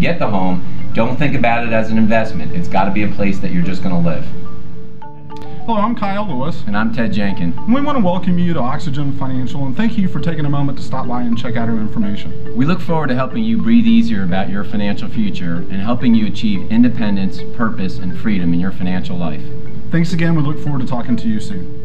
get the home, don't think about it as an investment. It's got to be a place that you're just going to live. Hello, I'm Kyle Lewis. And I'm Ted Jenkin. And we want to welcome you to Oxygen Financial and thank you for taking a moment to stop by and check out our information. We look forward to helping you breathe easier about your financial future and helping you achieve independence, purpose, and freedom in your financial life. Thanks again. We look forward to talking to you soon.